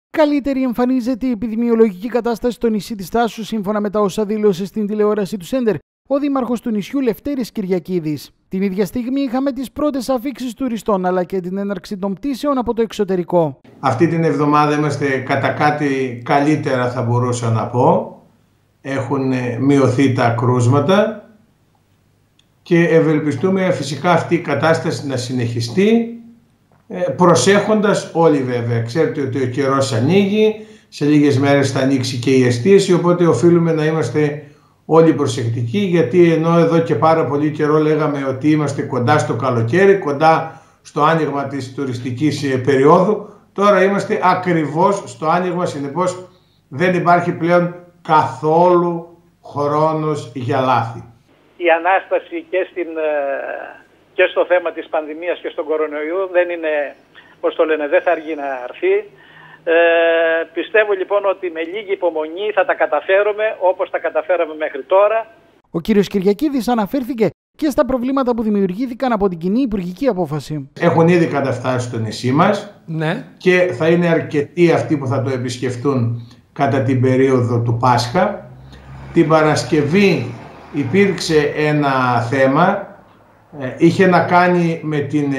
Καλύτερη εμφανίζεται η επιδημιολογική κατάσταση στο νησί της Θάσου, σύμφωνα με τα όσα δήλωσε στην τηλεόραση του Σέντερ ο δήμαρχος του νησιού Λευτέρης Κυριακίδης. Την ίδια στιγμή είχαμε τις πρώτες αφίξεις τουριστών, αλλά και την έναρξη των πτήσεων από το εξωτερικό. Αυτή την εβδομάδα είμαστε κατά κάτι καλύτερα, θα μπορούσα να πω. Έχουν μειωθεί τα κρούσματα και ευελπιστούμε φυσικά αυτή η κατάσταση να συνεχιστεί, προσέχοντας όλοι βέβαια. Ξέρετε ότι ο καιρός ανοίγει, σε λίγες μέρες θα ανοίξει και η εστίαση, οπότε οφείλουμε να είμαστε όλοι προσεκτικοί, γιατί ενώ εδώ και πάρα πολύ καιρό λέγαμε ότι είμαστε κοντά στο καλοκαίρι, κοντά στο άνοιγμα της τουριστικής περίοδου, τώρα είμαστε ακριβώς στο άνοιγμα, συνεπώς δεν υπάρχει πλέον καθόλου χρόνος για λάθη. Η Ανάσταση και στο θέμα της πανδημίας και στον κορονοϊό δεν είναι, δεν θα αργεί να έρθει. Πιστεύω λοιπόν ότι με λίγη υπομονή θα τα καταφέρουμε όπως τα καταφέραμε μέχρι τώρα. Ο κύριος Κυριακίδης αναφέρθηκε και στα προβλήματα που δημιουργήθηκαν από την κοινή υπουργική απόφαση. Έχουν ήδη καταφτάσει στο νησί μας, ναι, και θα είναι αρκετοί αυτοί που θα το επισκεφτούν κατά την περίοδο του Πάσχα. Την Παρασκευή υπήρξε ένα θέμα, είχε να κάνει με την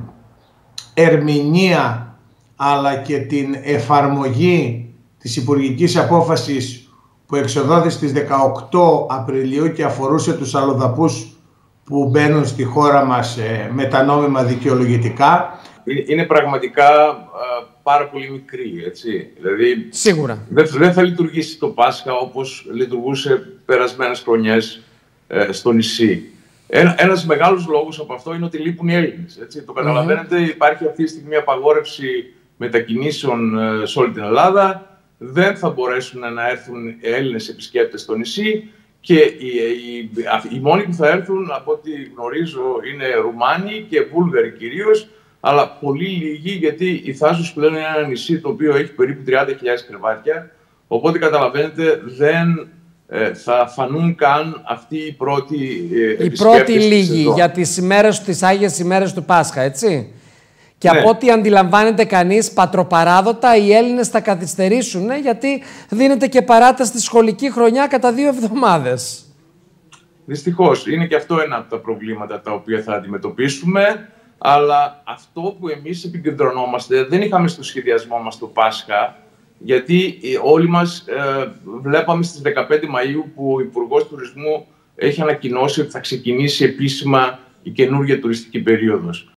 ερμηνεία αλλά και την εφαρμογή της υπουργικής απόφασης που εξοδόθη στις 18 Απριλίου και αφορούσε τους αλλοδαπούς που μπαίνουν στη χώρα μας με τα νόμιμα δικαιολογητικά. Είναι πραγματικά πάρα πολύ μικρή, έτσι. Δηλαδή, σίγουρα δεν θα λειτουργήσει το Πάσχα όπως λειτουργούσε περασμένες χρονιές στο νησί. Ένας μεγάλος λόγος από αυτό είναι ότι λείπουν οι Έλληνες. Έτσι. Το καταλαβαίνετε, υπάρχει αυτή τη στιγμή απαγόρευση μετακινήσεων σε όλη την Ελλάδα. Δεν θα μπορέσουν να έρθουν Έλληνες επισκέπτες στο νησί και οι μόνοι που θα έρθουν, από ό,τι γνωρίζω, είναι Ρουμάνοι και Βούλγαροι κυρίως, αλλά πολύ λίγοι, γιατί η Θάσος πλέον είναι ένα νησί το οποίο έχει περίπου 30.000 κρεβάτια, οπότε καταλαβαίνετε δεν θα φανούν καν αυτοί οι πρώτοι επισκέπτες. Οι πρώτοι λίγοι για τις Άγιες ημέρες του Πάσχα, έτσι. Και ναι, από ό,τι αντιλαμβάνεται κανείς, πατροπαράδοτα οι Έλληνες θα καθυστερήσουν, γιατί δίνεται και παράταση στη σχολική χρονιά κατά 2 εβδομάδες. Δυστυχώς, είναι και αυτό ένα από τα προβλήματα τα οποία θα αντιμετωπίσουμε, αλλά αυτό που εμείς επικεντρωνόμαστε, δεν είχαμε στο σχεδιασμό μας το Πάσχα, γιατί όλοι μας βλέπαμε στις 15 Μαΐου που ο Υπουργός Τουρισμού έχει ανακοινώσει ότι θα ξεκινήσει επίσημα η καινούργια τουριστική περίοδος.